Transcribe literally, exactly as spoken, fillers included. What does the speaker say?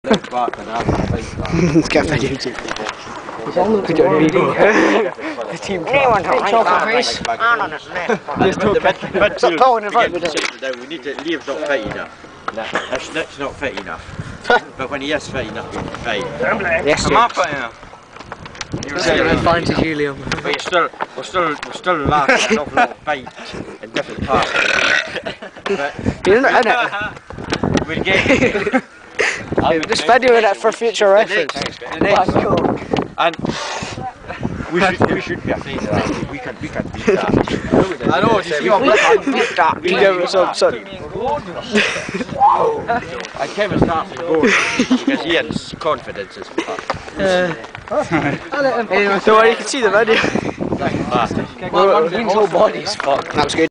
Let's get a YouTube. Could you read the team Anyone can write that. I don't know. Stop talking in front of me. We need to leave not fit enough. That's, that's not fit enough. But when he is fit enough, he's fit. Yes, I'm not fit enough. You were saying fine to Julian. But you're still, we're still, we're still laughing an awful lot of fight in different parts. But You're not in it. we'll get Just videoing it for future reference. the next, and we should, we should be afraid of that. We can, we can beat that. I know, you see what I'm Beat that. You give it some son. And Kevin starts to go because he has confidence as fuck. Anyway, so you can see the video. Bastard. Well, Dean's whole body's fucked. That was good.